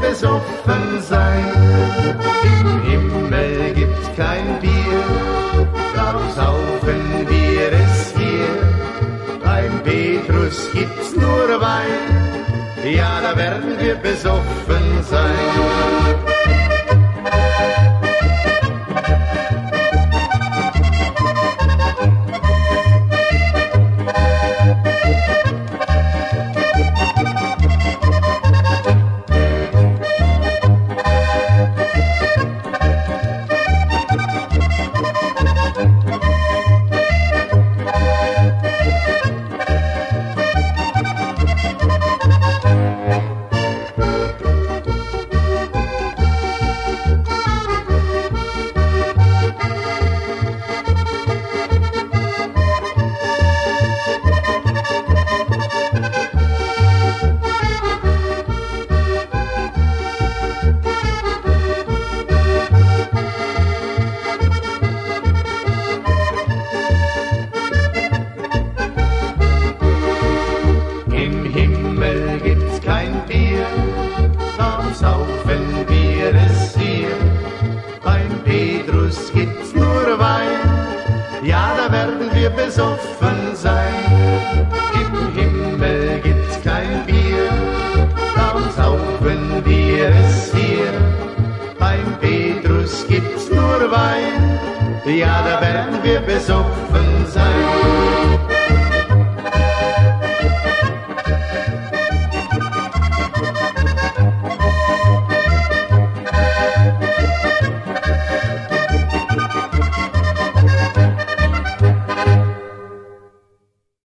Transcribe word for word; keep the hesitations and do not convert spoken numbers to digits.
besoffen sein. Im Himmel gibt's kein Bier, darum saufen wir es hier. Beim Petrus gibt's nur Wein, ja, da werden wir besoffen sein. Besoffen sein. Im Himmel gibt's kein Bier, darum saufen wir es hier. Beim Petrus gibt's nur Wein, ja, da werden wir besoffen sein.